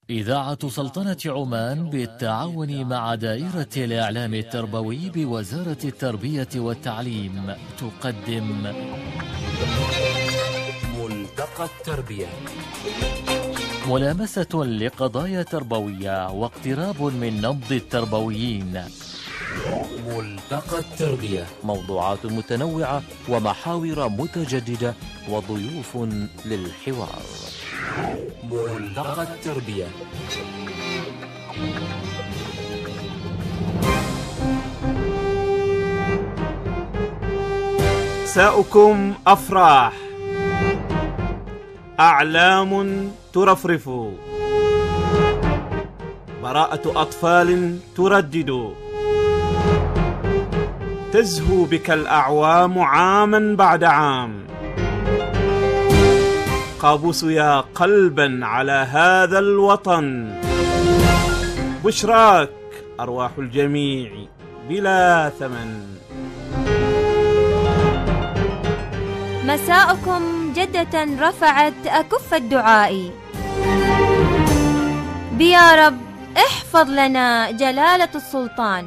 إذاعة سلطنة عمان بالتعاون مع دائرة الإعلام التربوي بوزارة التربية والتعليم تقدم ملتقى التربية، ملامسة لقضايا تربوية واقتراب من نبض التربويين. ملتقى التربية، موضوعات متنوعة ومحاور متجددة وضيوف للحوار. ملتقى التربية. مساؤكم أفراح، أعلام ترفرف، براءة أطفال تردد، تزهو بك الأعوام عاما بعد عام. قابوس يا قلبا على هذا الوطن، بشراك أرواح الجميع بلا ثمن. مساءكم جدة رفعت أكف الدعاء، بيا رب احفظ لنا جلالة السلطان،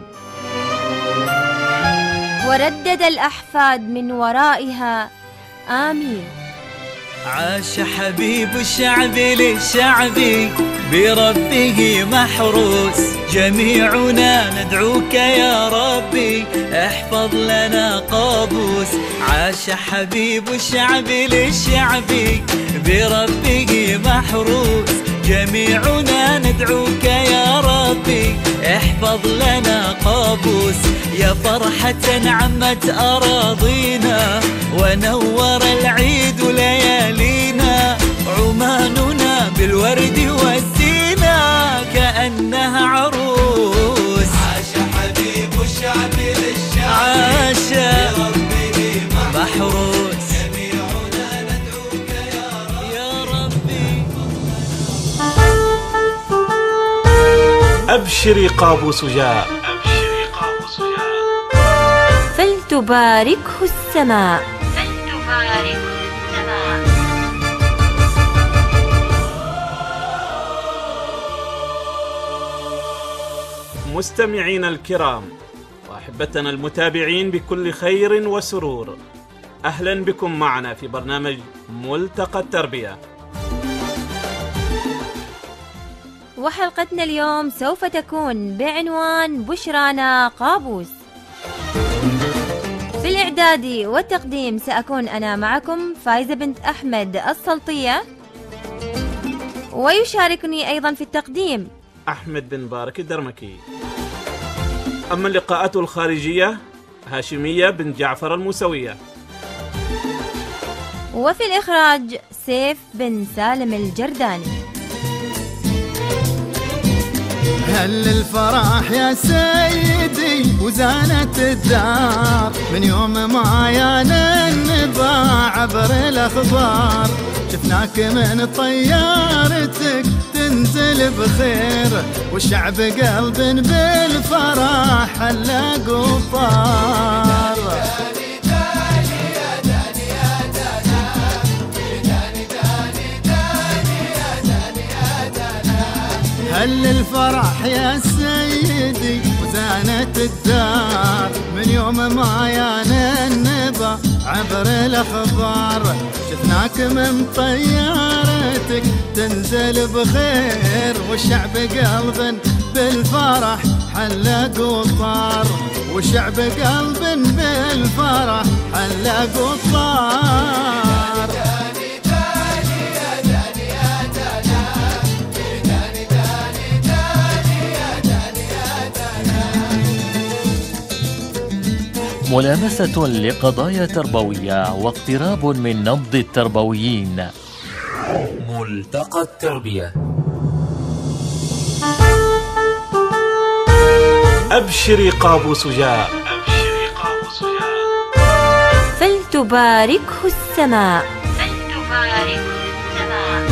وردد الأحفاد من ورائها آمين. عاش حبيب الشعب للشعب، بربه محروس، جميعنا ندعوك يا ربي احفظ لنا قابوس. عاش حبيب الشعب للشعب، بربه محروس، جميعنا ندعوك يا ربي احفظ لنا قابوس. يا فرحة عمت أراضينا، ونور العيد ليالينا، عماننا بالورد والزينة كأنها عروس. عاش حبيب الشعب للشعب، عاش بربه محروس، جميعنا ندعوك يا ربي. أبشري قابوس جاء، فلتباركه السماء، فلتباركه السماء. مستمعين الكرام وأحبتنا المتابعين بكل خير وسرور، أهلا بكم معنا في برنامج ملتقى التربية. وحلقتنا اليوم سوف تكون بعنوان بشرانا قابوس. في الإعداد والتقديم سأكون أنا معكم فايزة بنت أحمد السلطية، ويشاركني أيضا في التقديم أحمد بن بارك الدرمكي. أما اللقاءات الخارجية هاشمية بن جعفر الموسوية، وفي الإخراج سيف بن سالم الجرداني. هل الفرح يا سيدي وزانت الدار، من يوم ما يانا النبا عبر الأخبار، شفناك من طيارتك تنزل بخير، والشعب قلب بالفرح هلا قطار. هل الفرح يا سيدي وزانت الدار، من يوم ما يانا النبا عبر الأخبار، شفناك من طيارتك تنزل بخير، والشعب قلب بالفرح حلا قطار، والشعب قلب بالفرح حلا قطار. ملامسة لقضايا تربوية واقتراب من نبض التربويين. ملتقى التربية. أبشري قابوس جاء، فلتباركه السماء، فلتباركه السماء.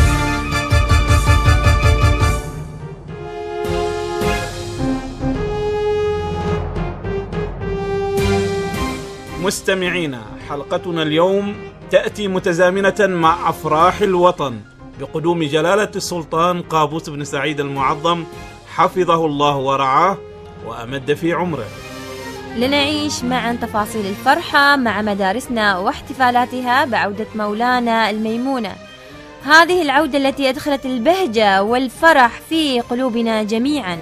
مستمعينا، حلقتنا اليوم تأتي متزامنة مع أفراح الوطن بقدوم جلالة السلطان قابوس بن سعيد المعظم حفظه الله ورعاه وأمد في عمره. لنعيش معا تفاصيل الفرحة مع مدارسنا واحتفالاتها بعودة مولانا الميمونة، هذه العودة التي أدخلت البهجة والفرح في قلوبنا جميعا.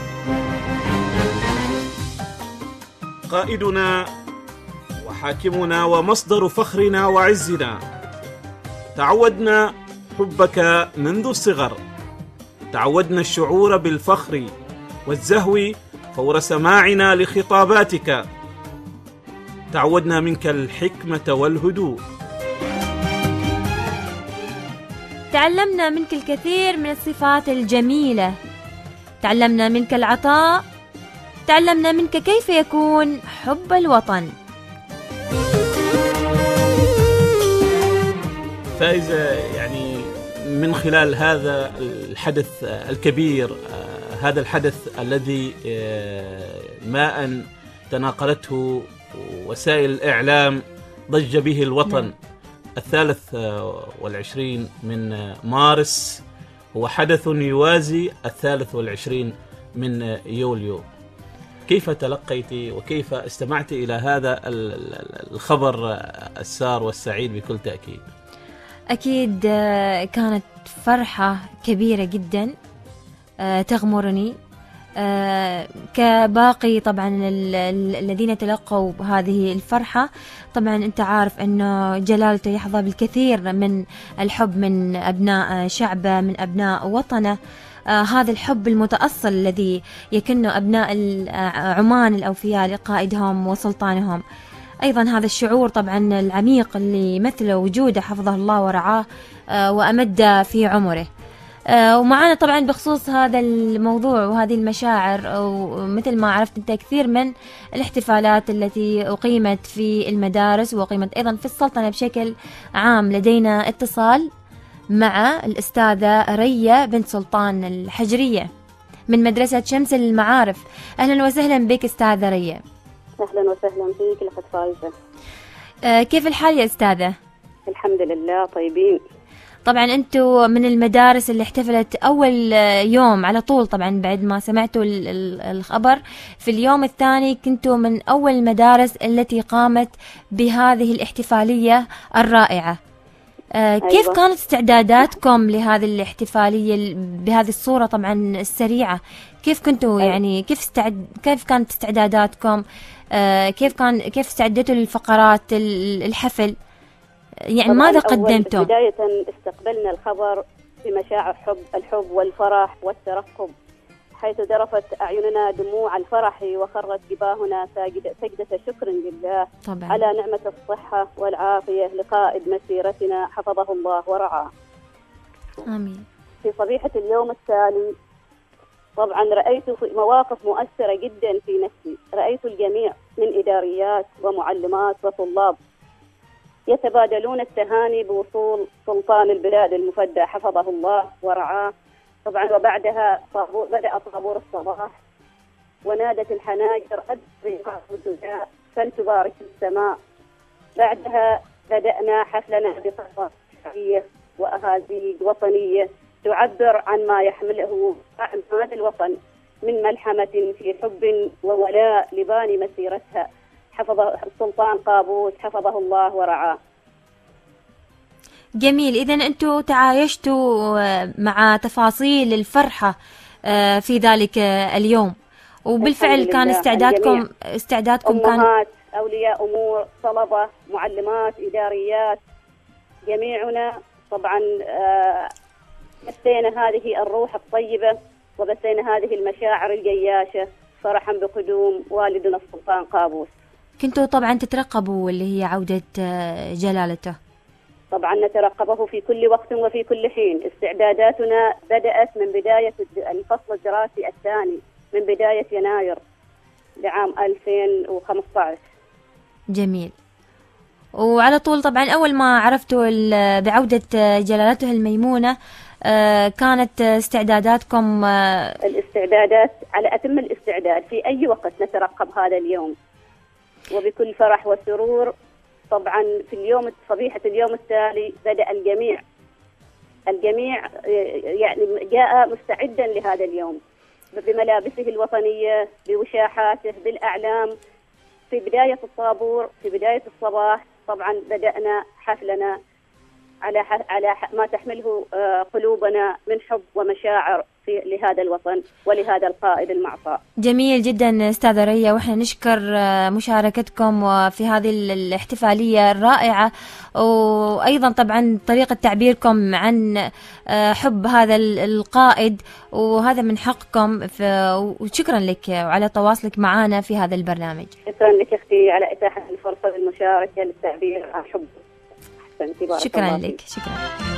قائدنا وحاكمنا ومصدر فخرنا وعزنا، تعودنا حبك منذ الصغر، تعودنا الشعور بالفخر والزهو فور سماعنا لخطاباتك، تعودنا منك الحكمة والهدوء، تعلمنا منك الكثير من الصفات الجميلة، تعلمنا منك العطاء، تعلمنا منك كيف يكون حب الوطن. فائزة، يعني من خلال هذا الحدث الكبير، هذا الحدث الذي ما أن تناقلته وسائل الإعلام ضج به الوطن، 23 من مارس هو حدث يوازي 23 من يوليو. كيف تلقيت وكيف استمعت إلى هذا الخبر السار والسعيد بكل تأكيد؟ أكيد كانت فرحة كبيرة جدا تغمرني كباقي طبعا الذين تلقوا هذه الفرحة. طبعا أنت عارف أنه جلالته يحظى بالكثير من الحب من أبناء شعبه، من أبناء وطنه، هذا الحب المتأصل الذي يكنه أبناء عمان الأوفياء لقائدهم وسلطانهم. أيضا هذا الشعور طبعا العميق اللي يمثله وجوده حفظه الله ورعاه وأمد في عمره. ومعنا طبعا بخصوص هذا الموضوع وهذه المشاعر، ومثل ما عرفت أنت كثير من الاحتفالات التي أقيمت في المدارس وأقيمت أيضا في السلطنة بشكل عام. لدينا اتصال مع الأستاذة ريا بنت سلطان الحجرية من مدرسة شمس المعارف. أهلا وسهلا بك أستاذة ريا. أهلا وسهلا فيك لقد فايزة. كيف الحال يا أستاذة؟ الحمد لله طيبين. طبعا أنتوا من المدارس اللي احتفلت أول يوم على طول، طبعا بعد ما سمعتوا الخبر في اليوم الثاني كنتوا من أول المدارس التي قامت بهذه الاحتفالية الرائعة. كيف أيوة. كانت استعداداتكم لهذه الاحتفالية بهذه الصورة طبعا السريعة؟ كيف كنتوا يعني كيف كانت استعداداتكم؟ كيف استعدتوا للفقرات الحفل؟ يعني ماذا قدمتم؟ بداية استقبلنا الخبر بمشاعر الحب والفرح والترقب، حيث ذرفت أعيننا دموع الفرح وخرت جباهنا سجدة شكر لله طبعا على نعمة الصحة والعافية لقائد مسيرتنا حفظه الله ورعاه. آمين. في صبيحة اليوم التالي طبعا رأيت مواقف مؤثرة جدا في نفسي، رأيت الجميع من إداريات ومعلمات وطلاب يتبادلون التهاني بوصول سلطان البلاد المفدى حفظه الله ورعاه. طبعا وبعدها بدأ طابور الصباح ونادت الحناجر أدري الدجاء فلتبارك السماء. بعدها بدأنا حفلنا بقصائد شعبية وأهازيج وطنية تعبر عن ما يحمله هذا الوطن من ملحمة في حب وولاء لباني مسيرتها حفظه السلطان قابوس حفظه الله ورعاه. جميل. إذن أنتم تعايشتوا مع تفاصيل الفرحة في ذلك اليوم، وبالفعل كان استعدادكم كان أمهات، أولياء أمور، طلبة، معلمات، إداريات، جميعنا طبعا بثينا هذه الروح الطيبة وبثينا هذه المشاعر الجياشة فرحا بقدوم والدنا السلطان قابوس. كنتوا طبعا تترقبوا اللي هي عودة جلالته؟ طبعا نترقبه في كل وقت وفي كل حين. استعداداتنا بدأت من بداية الفصل الدراسي الثاني، من بداية يناير لعام 2015. جميل. وعلى طول طبعا أول ما عرفتوا بعودة جلالته الميمونة كانت استعداداتكم؟ الاستعدادات على أتم الاستعداد، في أي وقت نترقب هذا اليوم وبكل فرح وسرور. طبعا في صبيحة اليوم التالي بدأ الجميع يعني جاء مستعدا لهذا اليوم بملابسه الوطنية، بوشاحاته، بالأعلام. في بداية الطابور، في بداية الصباح طبعا بدأنا حفلنا على ما تحمله قلوبنا من حب ومشاعر لهذا الوطن ولهذا القائد المعصى. جميل جدا أستاذة ريا، وإحنا نشكر مشاركتكم في هذه الاحتفالية الرائعة، وأيضا طبعا طريقة تعبيركم عن حب هذا القائد، وهذا من حقكم. وشكرا لك وعلى تواصلك معنا في هذا البرنامج. شكرا لك أختي على إتاحة الفرصة للمشاركة للتعبير عن حب. شكرا لك. شكرا.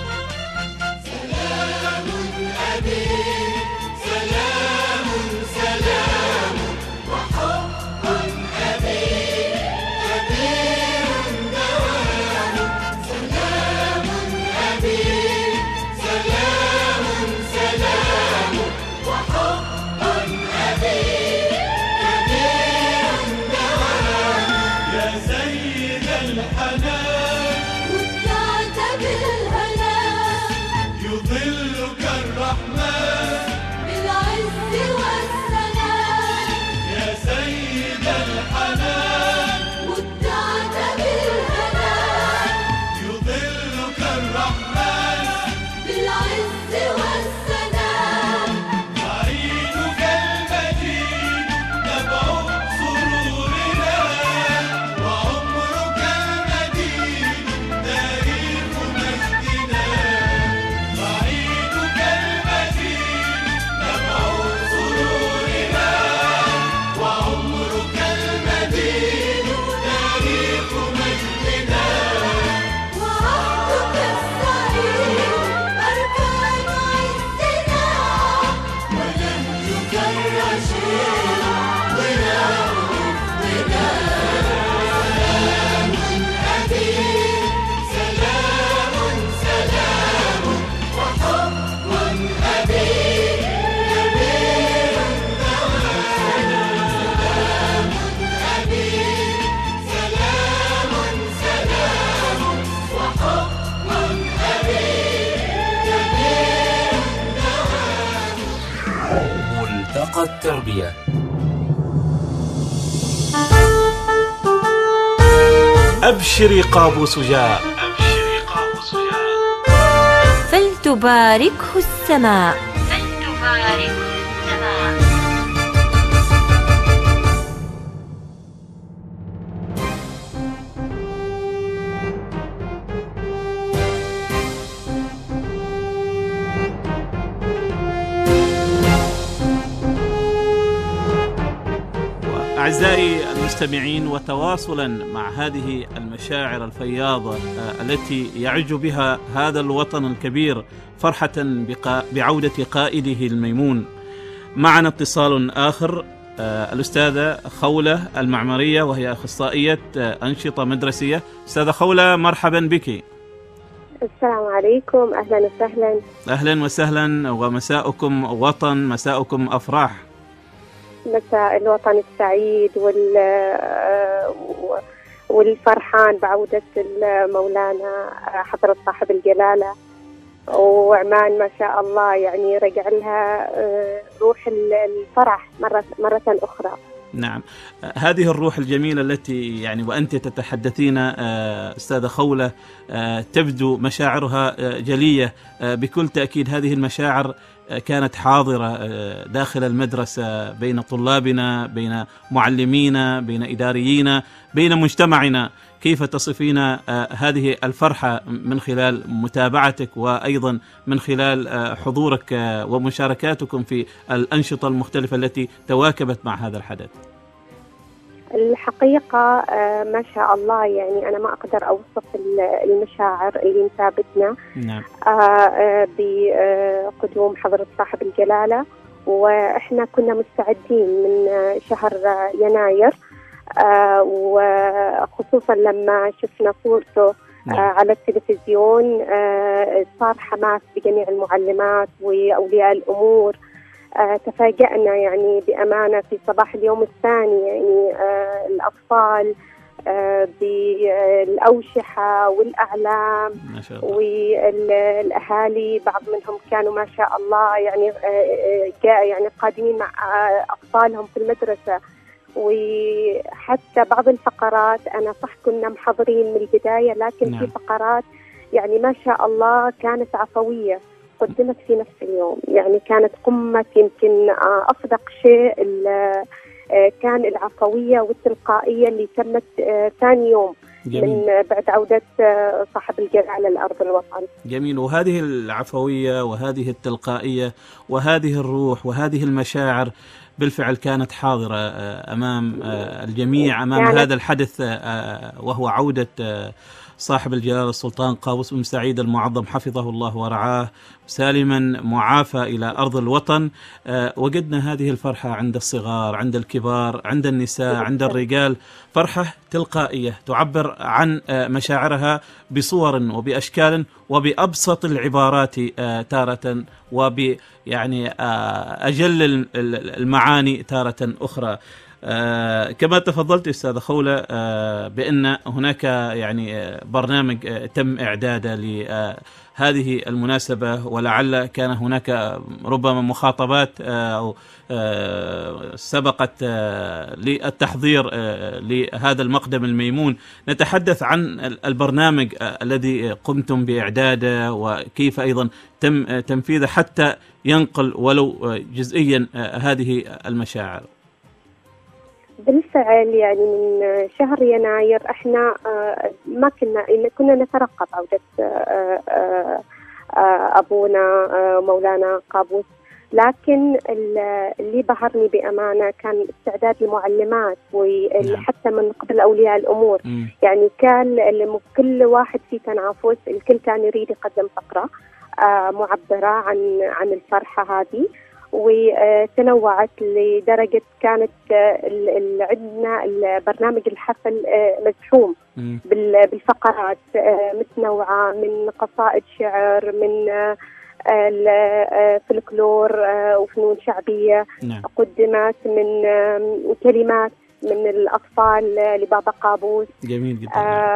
سلام أبي، سلام سلام، وحب أبي كبير دوام. سلام أبي، سلام سلام، وحب أبي كبير دوام. يا سيد الحنان يظلك الرحمن بالعز والسلام. يا سيد الحنان متعت بالهناء، يظلك الرحمن بالعز والسلام. عينك المجيد نبع سرورنا، وعمرك المديد تاريخ مجدنا. عيدك المجيد نبع سرورنا، وعمرك المديد تاريخ مجدنا. وعهدك السعيد أركان عزنا، ونهجك الرشيد ضياء رفقنا. سلام أبي، سلام سلام، وحب أبي كبير دوام. سلام أبي، سلام سلام، وحب أبي كبير دوام. ملتقى التربية. أبشري قابوس جاء، فلتباركه السماء. أعزائي المستمعين، وتواصلا مع هذه المشاعر الفياضة التي يعج بها هذا الوطن الكبير فرحة بعودة قائده الميمون، معنا اتصال آخر. الأستاذة خولة المعمرية، وهي أخصائية أنشطة مدرسية. أستاذة خولة، مرحبا بك. السلام عليكم، أهلا وسهلا. أهلا وسهلا، ومساءكم وطن، مساءكم أفراح. مساء الوطن السعيد والفرحان بعودة مولانا حضرة صاحب الجلالة، وعمان ما شاء الله يعني رجع لها روح الفرح مرة أخرى. نعم، هذه الروح الجميلة التي يعني وأنت تتحدثين أستاذة خولة تبدو مشاعرها جلية بكل تأكيد. هذه المشاعر كانت حاضرة داخل المدرسة بين طلابنا، بين معلمينا، بين إداريين، بين مجتمعنا. كيف تصفين هذه الفرحة من خلال متابعتك، وأيضا من خلال حضورك ومشاركاتكم في الأنشطة المختلفة التي تواكبت مع هذا الحدث؟ الحقيقة ما شاء الله يعني أنا ما أقدر أوصف المشاعر اللي انتابتنا. نعم. بقدوم حضرة صاحب الجلالة، وإحنا كنا مستعدين من شهر يناير، وخصوصا لما شفنا صورته على التلفزيون صار حماس بجميع المعلمات وأولياء الأمور. تفاجأنا يعني بأمانة في صباح اليوم الثاني، يعني الأطفال بالأوشحة والأعلام، ما شاء الله. والأهالي بعض منهم كانوا ما شاء الله يعني قادمين مع أطفالهم في المدرسة. وحتى بعض الفقرات أنا صح كنا محضرين من البداية، لكن في فقرات يعني ما شاء الله كانت عفوية قدمت في نفس اليوم، يعني كانت قمة يمكن أصدق شيء كان العفوية والتلقائية اللي تمت ثاني يوم جميل. من بعد عودة صاحب الجلالة لأرض الوطن. جميل. وهذه العفوية وهذه التلقائية وهذه الروح وهذه المشاعر بالفعل كانت حاضرة أمام الجميع أمام هذا الحدث، وهو عودة صاحب الجلالة السلطان قابوس بن سعيد المعظم حفظه الله ورعاه سالما معافى إلى أرض الوطن. وجدنا هذه الفرحة عند الصغار، عند الكبار، عند النساء، عند الرجال، فرحة تلقائية تعبر عن مشاعرها بصور وبأشكال وبأبسط العبارات تارة، يعني أجل المعاني تارة أخرى. كما تفضلت أستاذة خولة بأن هناك يعني برنامج تم إعداده لهذه المناسبة، ولعل كان هناك ربما مخاطبات أو سبقت للتحضير لهذا المقدم الميمون. نتحدث عن البرنامج الذي قمتم بإعداده وكيف أيضا تم تنفيذه حتى ينقل ولو جزئيا هذه المشاعر. بالفعل يعني من شهر يناير احنا ما كنا نترقب عودة أبونا مولانا قابوس، لكن اللي بهرني بأمانة كان استعداد المعلمات وحتى من قبل أولياء الأمور. يعني كان كل واحد في تنافس، الكل كان يريد يقدم فقرة معبرة عن الفرحة هذه، وتنوعت لدرجة كانت عندنا البرنامج الحفل مزحوم بالفقرات متنوعة، من قصائد شعر، من الفلكلور وفنون شعبية قدمت، من كلمات من الأطفال لبابا قابوس. جميل جدا.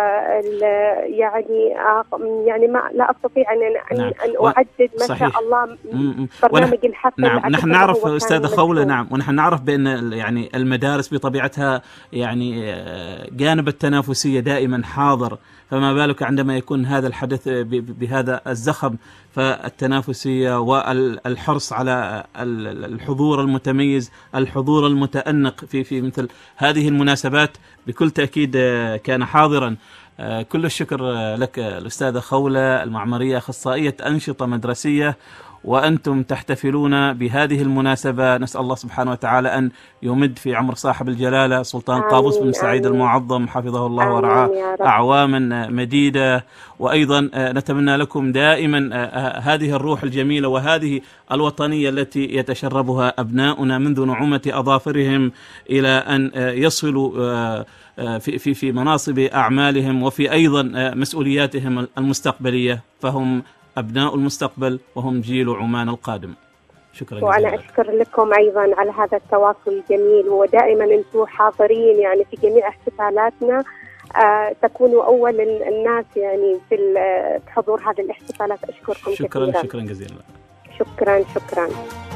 يعني ما لا أستطيع أن أعدد ما شاء الله برنامج الحفل. نحن نعرف أستاذة خولة، ونحن نعرف بأن يعني المدارس بطبيعتها يعني جانب التنافسية دائما حاضر، فما بالك عندما يكون هذا الحدث بهذا الزخم، فالتنافسية والحرص على الحضور المتميز، الحضور المتأنق في مثل هذه المناسبات بكل تأكيد كان حاضرا. كل الشكر لك الأستاذة خولة المعمرية، أخصائية أنشطة مدرسية، وأنتم تحتفلون بهذه المناسبة. نسأل الله سبحانه وتعالى أن يمد في عمر صاحب الجلالة سلطان قابوس بن سعيد المعظم حفظه الله ورعاه أعواما مديدة. وأيضا نتمنى لكم دائما هذه الروح الجميلة وهذه الوطنية التي يتشربها أبناؤنا منذ نعومة أظافرهم إلى أن يصلوا في مناصب أعمالهم وفي أيضا مسؤولياتهم المستقبلية، فهم أبناء المستقبل وهم جيل عمان القادم. شكرا جزيلا. وأنا أشكر لكم أيضا على هذا التواصل الجميل، ودائما أنتم حاضرين يعني في جميع احتفالاتنا، تكونوا أول الناس يعني في حضور هذه الاحتفالات. أشكركم شكرا كثيرا. شكرا جزيلا. شكرا.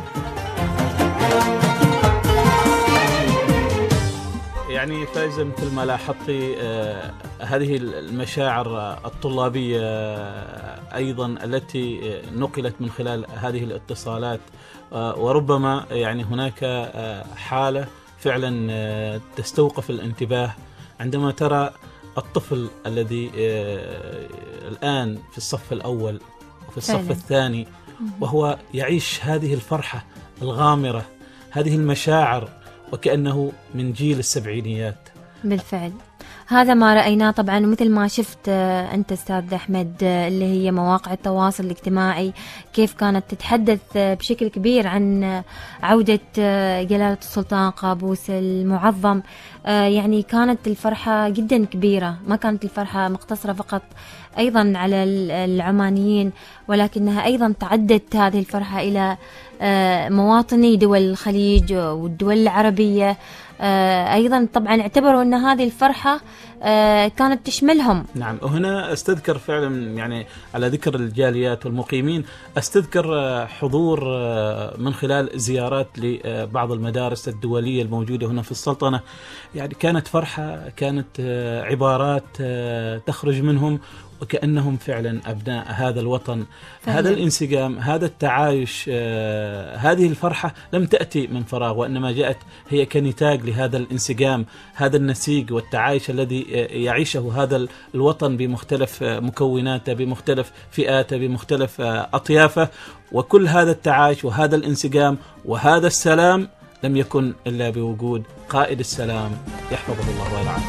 يعني فايزة، مثل ما لاحظتي هذه المشاعر الطلابية أيضا التي نقلت من خلال هذه الاتصالات، وربما يعني هناك حالة فعلا تستوقف الانتباه عندما ترى الطفل الذي الآن في الصف الأول وفي الصف الثاني، وهو يعيش هذه الفرحة الغامرة، هذه المشاعر، وكأنه من جيل السبعينيات. بالفعل هذا ما رأيناه طبعا، ومثل ما شفت أنت أستاذ أحمد اللي هي مواقع التواصل الاجتماعي كيف كانت تتحدث بشكل كبير عن عودة جلالة السلطان قابوس المعظم. يعني كانت الفرحة جدا كبيرة، ما كانت الفرحة مقتصرة فقط أيضا على العمانيين، ولكنها أيضا تعدت هذه الفرحة إلى مواطني دول الخليج والدول العربية. أيضا طبعا اعتبروا أن هذه الفرحة كانت تشملهم. نعم. وهنا استذكر فعلا يعني على ذكر الجاليات والمقيمين، استذكر حضور من خلال زيارات لبعض المدارس الدولية الموجودة هنا في السلطنة، يعني كانت فرحة، كانت عبارات تخرج منهم وكأنهم فعلا أبناء هذا الوطن. فعلا. هذا الانسجام، هذا التعايش، هذه الفرحة لم تأتي من فراغ، وإنما جاءت هي كنتاج لهذا الانسجام، هذا النسيج والتعايش الذي يعيشه هذا الوطن بمختلف مكوناته، بمختلف فئاته، بمختلف أطيافه. وكل هذا التعايش وهذا الانسجام وهذا السلام لم يكن إلا بوجود قائد السلام يحفظه الله ويرعاه.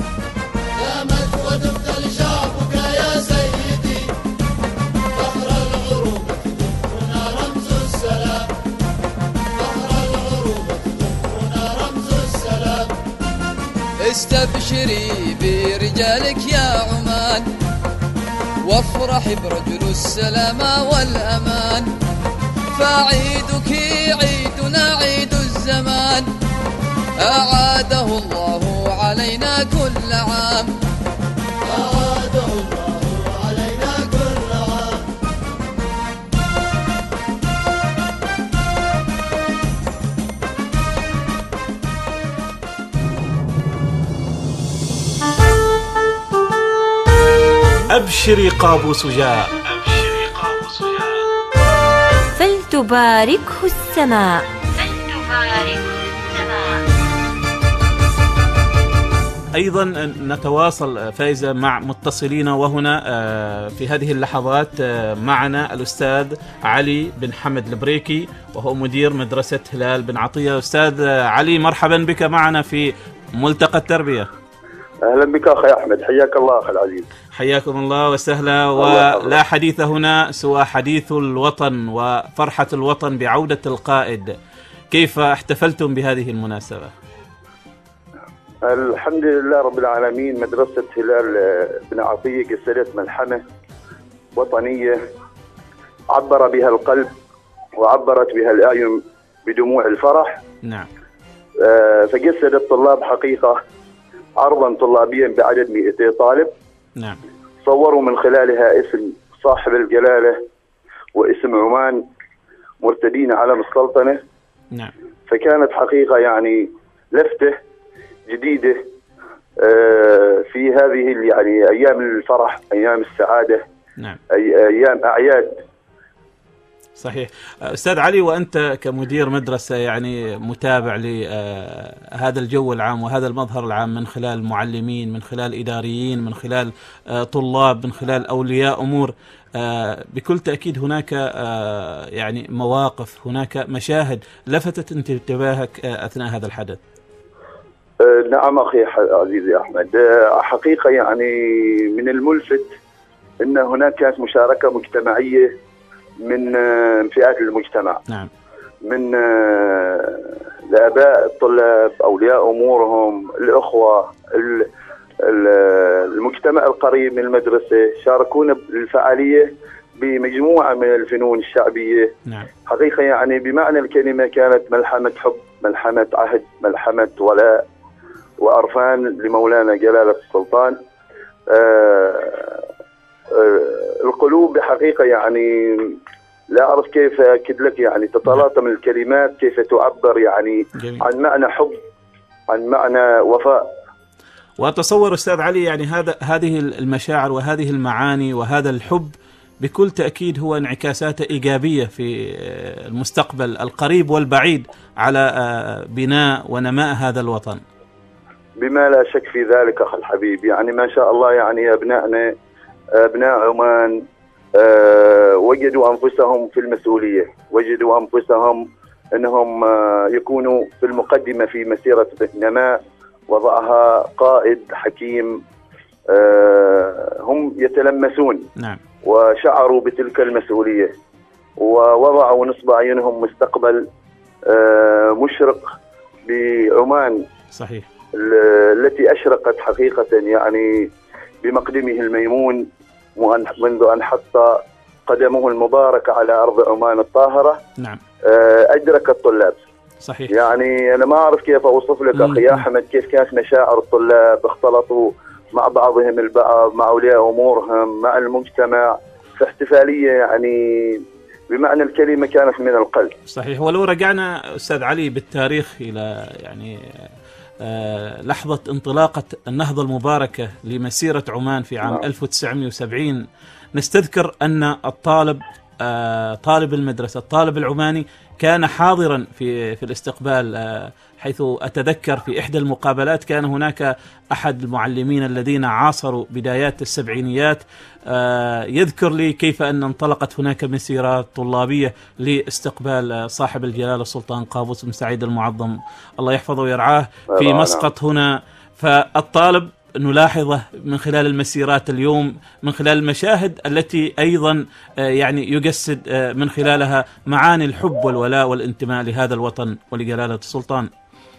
استبشري برجالك يا عمان، وافرحي برجل السلام والأمان، فعيدك عيدنا عيد الزمان، أعاده الله علينا كل عام، أعاده الله علينا كل عام. أبشري قابوس جاء، فلتباركه السماء، أيضا نتواصل فايزة مع متصلين، وهنا في هذه اللحظات معنا الأستاذ علي بن حمد البريكي، وهو مدير مدرسة هلال بن عطية. أستاذ علي، مرحبا بك معنا في ملتقى التربية. أهلا بك أخي أحمد، حياك الله أخي العزيز. حياكم الله وسهلا. ولا حديث هنا سوى حديث الوطن وفرحة الوطن بعودة القائد. كيف احتفلتم بهذه المناسبة؟ الحمد لله رب العالمين. مدرسة هلال بن عطية جسدت ملحمة وطنية عبر بها القلب وعبرت بها الأعين بدموع الفرح. نعم. فجسد الطلاب حقيقة عرضا طلابيا بعدد 200 طالب. نعم. صوروا من خلالها اسم صاحب الجلالة واسم عمان مرتدين علم السلطنة. نعم. فكانت حقيقة يعني لفتة جديدة في هذه يعني أيام الفرح، أيام السعادة. نعم. أيام أعياد. صحيح. أستاذ علي، وأنت كمدير مدرسة يعني متابع لهذا الجو العام وهذا المظهر العام من خلال معلمين، من خلال إداريين، من خلال طلاب، من خلال أولياء أمور، بكل تأكيد هناك يعني مواقف، هناك مشاهد لفتت انتباهك أثناء هذا الحدث. نعم أخي عزيزي أحمد، حقيقة يعني من الملفت أن هناك كانت مشاركة مجتمعية من فئات المجتمع. نعم. من الآباء الطلاب، أولياء أمورهم، الأخوة، المجتمع القريب من المدرسة شاركونا بالفعالية بمجموعة من الفنون الشعبية. نعم. حقيقة يعني بمعنى الكلمة كانت ملحمة حب، ملحمة عهد، ملحمة ولاء وأرفان لمولانا جلالة السلطان. القلوب بحقيقة يعني لا أعرف كيف أكد لك، يعني تتلاطم الكلمات كيف تعبر يعني جميل. عن معنى حب، عن معنى وفاء. وأتصور أستاذ علي يعني هذه المشاعر وهذه المعاني وهذا الحب بكل تأكيد هو انعكاسات إيجابية في المستقبل القريب والبعيد على بناء ونماء هذا الوطن. بما لا شك في ذلك أخي الحبيب. يعني ما شاء الله يعني أبنائنا، أبناء عمان وجدوا أنفسهم في المسؤولية، وجدوا أنفسهم أنهم يكونوا في المقدمة في مسيرة نماء وضعها قائد حكيم. هم يتلمسون. نعم. وشعروا بتلك المسؤولية ووضعوا نصب عينهم مستقبل مشرق بعمان. صحيح. التي أشرقت حقيقة يعني بمقدمه الميمون منذ أن حط قدمه المباركة على أرض عمان الطاهرة. نعم. أدرك الطلاب صحيح. يعني أنا ما أعرف كيف أوصف لك أخي أحمد كيف كانت مشاعر الطلاب، اختلطوا مع بعضهم البعض، مع أولياء أمورهم، مع المجتمع، في احتفالية يعني بمعنى الكلمة كانت من القلب. صحيح. ولو رجعنا أستاذ علي بالتاريخ إلى يعني لحظة انطلاقة النهضة المباركة لمسيرة عمان في عام 1970 نستذكر أن الطالب طالب المدرسة، الطالب العماني كان حاضرا في الاستقبال، حيث أتذكر في إحدى المقابلات كان هناك أحد المعلمين الذين عاصروا بدايات السبعينيات يذكر لي كيف أن انطلقت هناك مسيرات طلابية لاستقبال صاحب الجلالة السلطان قابوس بن سعيد المعظم الله يحفظه ويرعاه في مسقط هنا. فالطالب نلاحظه من خلال المسيرات اليوم، من خلال المشاهد التي أيضا يعني يجسد من خلالها معاني الحب والولاء والانتماء لهذا الوطن ولجلالة السلطان.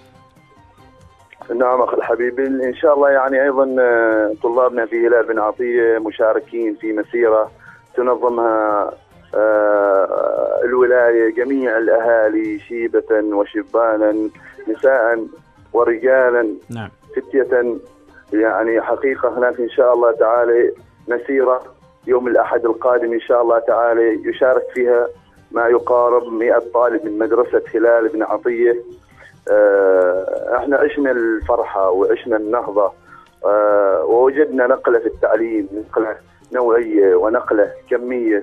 نعم أخي الحبيب، إن شاء الله يعني أيضا طلابنا في هلال بن عطية مشاركين في مسيرة تنظمها الولاية، جميع الأهالي شيبة وشبانا، نساء ورجالا، نعم، فتية. يعني حقيقة هناك إن شاء الله تعالى مسيرة يوم الأحد القادم إن شاء الله تعالى يشارك فيها ما يقارب 100 طالب من مدرسة هلال بن عطية. احنا عشنا الفرحة وعشنا النهضة، ووجدنا نقلة في التعليم، نقلة نوعية ونقلة كمية.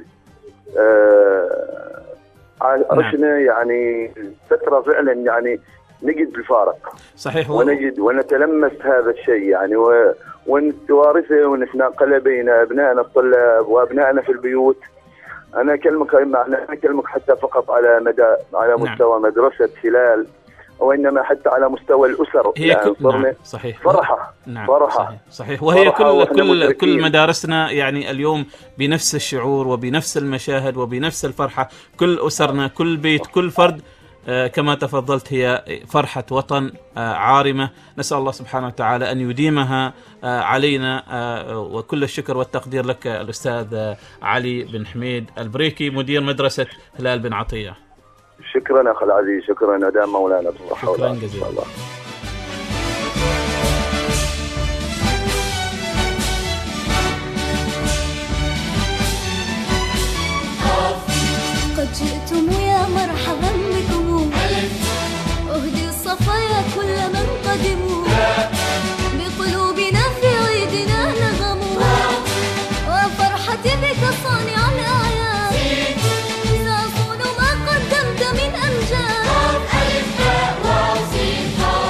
عشنا يعني فترة فعلا يعني نجد الفارق. صحيح. ونجد ونتلمس هذا الشيء يعني ونتوارثه ونتناقله بين أبنائنا الطلاب وأبنائنا في البيوت. أنا أكلمك حتى فقط على مستوى مدرسة هلال، وإنما حتى على مستوى الأسر. هي يعني نعم صحيح. فرحة. نعم فرحة. صحيح. وهي كل مدارسنا يعني اليوم بنفس الشعور وبنفس المشاهد وبنفس الفرحة. كل أسرنا، كل بيت، كل فرد كما تفضلت هي فرحة وطن عارمة. نسأل الله سبحانه وتعالى أن يديمها علينا، وكل الشكر والتقدير لك الأستاذ علي بن حميد البريكي مدير مدرسة هلال بن عطية. شكرا أخي العزيز، شكرا أدام مولانا بالصحة. شكرا جزيلا. قد جئتم يا مرحبا بكم، أهدي الصفايا كل من قدموا، بقلوبنا في عيدنا نغموا، وفرحتي بك صانع الأعياد، سأصون ما قدمت من أمجاد.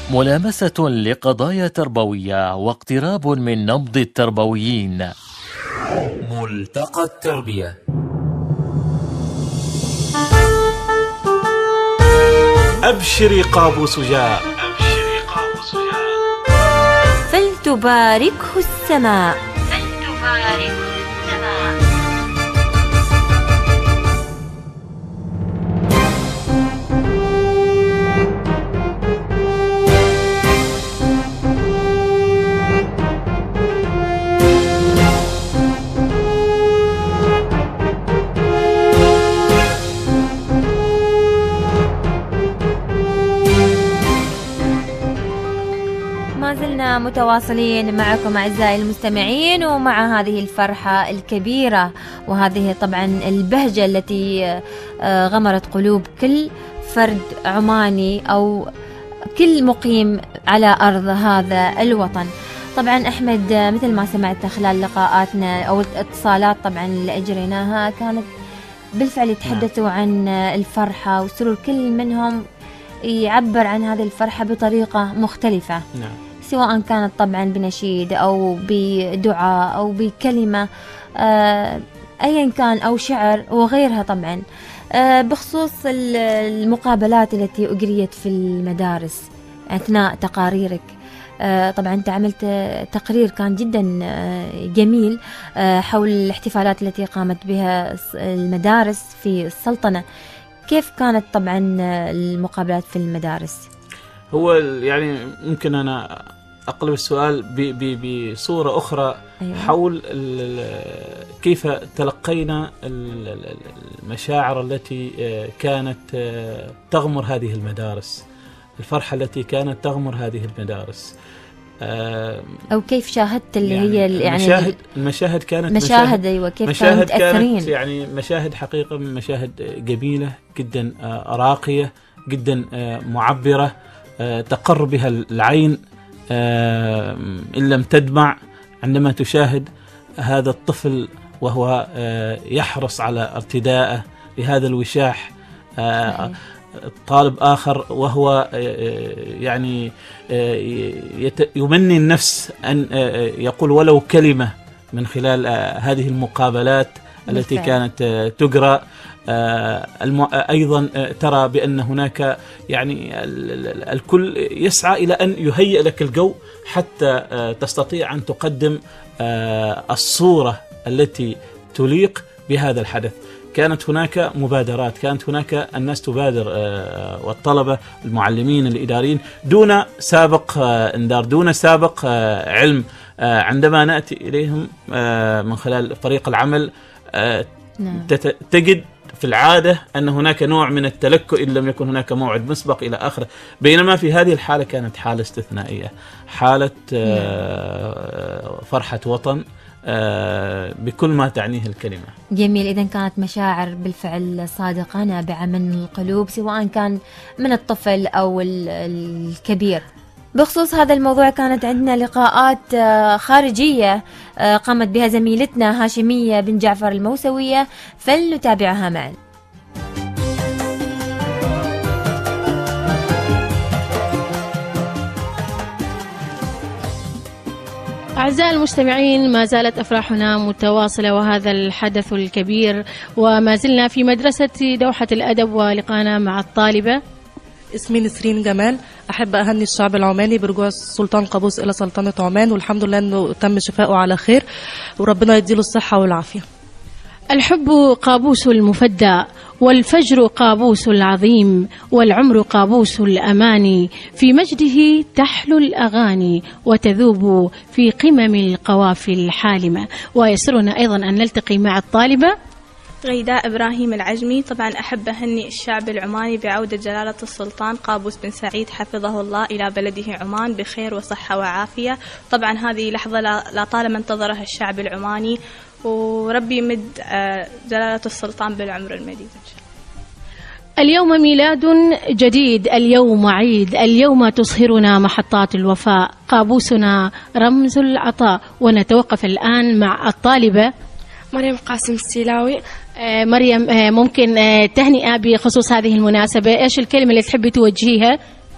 ملامسة لقضايا تربوية واقتراب من نبض التربويين. ملتقى التربية. أبشري قابوس جاء، فلتباركه السماء. متواصلين معكم أعزائي المستمعين، ومع هذه الفرحة الكبيرة وهذه طبعا البهجة التي غمرت قلوب كل فرد عماني أو كل مقيم على أرض هذا الوطن. طبعا أحمد، مثل ما سمعت خلال لقاءاتنا أو الاتصالات طبعا اللي أجريناها كانت بالفعل يتحدثوا عن الفرحة والسرور، كل منهم يعبر عن هذه الفرحة بطريقة مختلفة. سواء كانت طبعا بنشيد أو بدعاء أو بكلمة أيا كان أو شعر وغيرها. طبعا بخصوص المقابلات التي أجريت في المدارس أثناء تقاريرك، طبعا أنت عملت تقرير كان جدا جميل حول الاحتفالات التي قامت بها المدارس في السلطنة. كيف كانت طبعا المقابلات في المدارس؟ هو يعني ممكن أنا أقلب السؤال بصورة أخرى. أيوة. حول كيف تلقينا المشاعر التي كانت تغمر هذه المدارس، الفرحة التي كانت تغمر هذه المدارس، أو كيف شاهدت اللي يعني هي يعني المشاهد كانت مشاهد أيوة، كيف كانوا متأثرين؟ كانت يعني مشاهد حقيقة مشاهد جميلة جدا، راقية جدا، معبرة، تقر بها العين إن لم تدمع عندما تشاهد هذا الطفل وهو يحرص على ارتداءه لهذا الوشاح. طالب آخر وهو يعني يمني النفس أن يقول ولو كلمة من خلال هذه المقابلات التي كانت تجرى. أيضا ترى بأن هناك يعني الكل يسعى إلى أن يهيئ لك الجو حتى تستطيع أن تقدم الصورة التي تليق بهذا الحدث. كانت هناك مبادرات، كانت هناك الناس تبادر، والطلبة المعلمين الإداريين دون سابق انذار، دون سابق علم. عندما نأتي إليهم من خلال فريق العمل تجد في العادة أن هناك نوع من التلكؤ إن لم يكن هناك موعد مسبق إلى آخره، بينما في هذه الحالة كانت حالة استثنائية، حالة فرحة وطن بكل ما تعنيه الكلمة. جميل. إذن كانت مشاعر بالفعل صادقة نابعة من القلوب، سواء كان من الطفل أو الكبير. بخصوص هذا الموضوع كانت عندنا لقاءات خارجية قامت بها زميلتنا هاشمية بن جعفر الموسوية، فلنتابعها معا. أعزائي المستمعين، ما زالت أفراحنا متواصلة وهذا الحدث الكبير، وما زلنا في مدرسة دوحة الأدب ولقانا مع الطالبة. اسمي نسرين جمال. أحب أهني الشعب العماني برجوع السلطان قابوس إلى سلطنة عمان، والحمد لله أنه تم شفاؤه على خير، وربنا يديله الصحة والعافية. الحب قابوس المفدى، والفجر قابوس العظيم، والعمر قابوس الأماني، في مجده تحلو الأغاني وتذوب في قمم القوافي الحالمة. ويسرنا أيضا أن نلتقي مع الطالبة غيداء إبراهيم العجمي. طبعا أحب أهني الشعب العماني بعودة جلالة السلطان قابوس بن سعيد حفظه الله إلى بلده عمان بخير وصحة وعافية. طبعا هذه لحظة لا طالما انتظرها الشعب العماني، وربي يمد جلالة السلطان بالعمر المديد إن شاء الله. اليوم ميلاد جديد، اليوم عيد، اليوم تصهرنا محطات الوفاء، قابوسنا رمز العطاء. ونتوقف الآن مع الطالبة مريم قاسم السيلاوي. مريم، ممكن تهنئة بخصوص هذه المناسبة، إيش الكلمة اللي تحبي توجهيها؟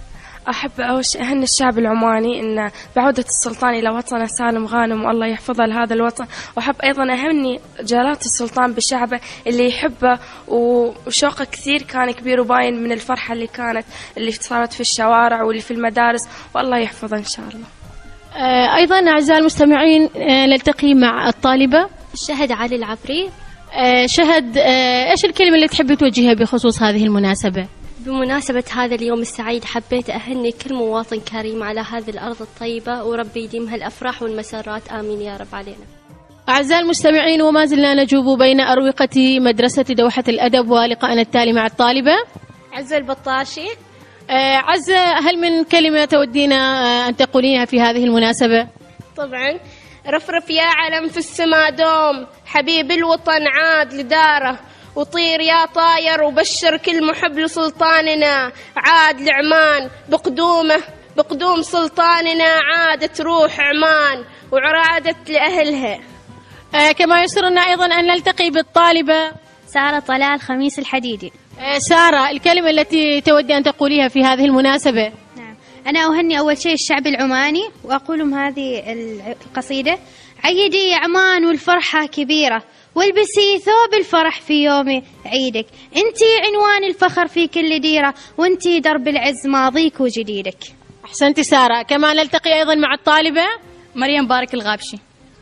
أحب أهني الشعب العماني إن بعودة السلطان إلى وطنه سالم غانم والله يحفظه لهذا الوطن. وأحب أيضا أهني جلالة السلطان بشعبه اللي يحبه وشوقه كثير كان كبير وباين من الفرحة اللي صارت في الشوارع واللي في المدارس، والله يحفظه إن شاء الله. أيضا أعزائي المستمعين نلتقي مع الطالبة شهد علي العفري. شهد، إيش الكلمة اللي تحبي توجهها بخصوص هذه المناسبة؟ بمناسبة هذا اليوم السعيد حبيت أهني كل مواطن كريم على هذه الأرض الطيبة، وربي يديمها الأفراح والمسرات، آمين يا رب علينا. أعزائي المستمعين، وما زلنا نجوب بين أروقة مدرسة دوحة الأدب، ولقاءنا التالي مع الطالبة عزة البطاشي. عزة، هل من كلمة تودينا أن تقولينها في هذه المناسبة؟ طبعا. رفرف يا علم في السما دوم، حبيب الوطن عاد لداره، وطير يا طاير وبشر كل محب لسلطاننا، عاد لعمان بقدوم سلطاننا، عادت روح عمان وعرادت لأهلها. كما يسرنا أيضا أن نلتقي بالطالبة سارة طلال خميس الحديدي. سارة، الكلمة التي تودي أن تقوليها في هذه المناسبة؟ نعم، أنا أهني أول شيء الشعب العماني وأقول لهم هذه القصيدة: عيدي يا عمان والفرحة كبيرة، والبسي ثوب الفرح في يوم عيدك، انتي عنوان الفخر في كل ديرة، وانتي درب العز ماضيك وجديدك. أحسنتي سارة. كما نلتقي أيضا مع الطالبة مريم بارك الغابشي.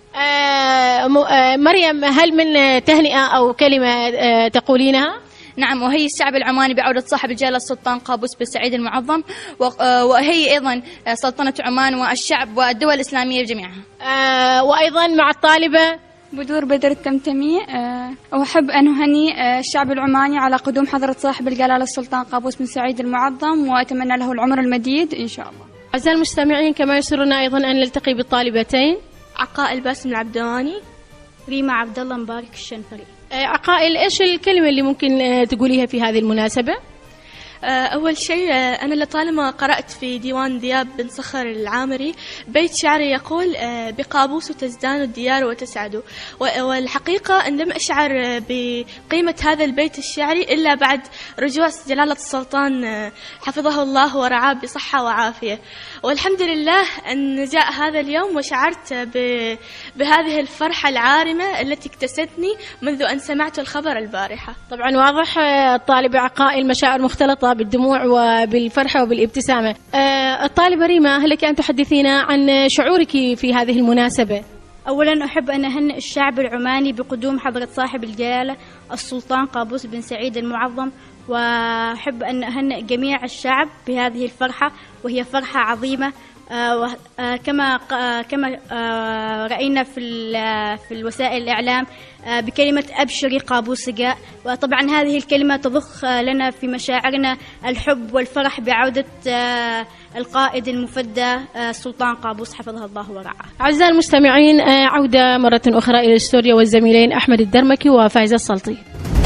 مريم، هل من تهنئة أو كلمة تقولينها؟ نعم، وهي الشعب العماني بعودة صاحب الجلالة السلطان قابوس بن سعيد المعظم، وهي أيضا سلطنة عمان والشعب والدول الإسلامية جميعها. وأيضا مع الطالبة بدور بدر التمتمي. وأحب أن أهني الشعب العماني على قدوم حضرة صاحب الجلالة السلطان قابوس بن سعيد المعظم، وأتمنى له العمر المديد إن شاء الله. أعزائي المستمعين، كما يسرنا أيضا أن نلتقي بالطالبتين عقائل باسم العبدواني، ريما عبد الله مبارك الشنفري. عقائل، إيش الكلمة اللي ممكن تقوليها في هذه المناسبة؟ أول شيء أنا لطالما قرأت في ديوان دياب بن صخر العامري بيت شعري يقول: بقابوس تزدان الديار وتسعد. والحقيقة أن لم أشعر بقيمة هذا البيت الشعري إلا بعد رجوع جلالة السلطان حفظه الله ورعاه بصحة وعافية، والحمد لله أن جاء هذا اليوم وشعرت بهذه الفرحة العارمة التي اكتستني منذ أن سمعت الخبر البارحة. طبعا واضح الطالبة عقائل مشاعر مختلطة بالدموع وبالفرحة وبالابتسامة. الطالبة ريما، هل لك أن تحدثينا عن شعورك في هذه المناسبة؟ أولا أحب أن أهنئ الشعب العماني بقدوم حضرة صاحب الجلالة السلطان قابوس بن سعيد المعظم، وأحب أن أهنئ جميع الشعب بهذه الفرحة، وهي فرحة عظيمة. كما رأينا في الوسائل الإعلام بكلمة أبشري قابوس جاء، وطبعا هذه الكلمة تضخ لنا في مشاعرنا الحب والفرح بعودة القائد المفدى السلطان قابوس حفظه الله ورعاه. أعزائي المستمعين، عودة مرة أخرى إلى الاستوديو والزميلين أحمد الدرمكي وفايزة السلطي.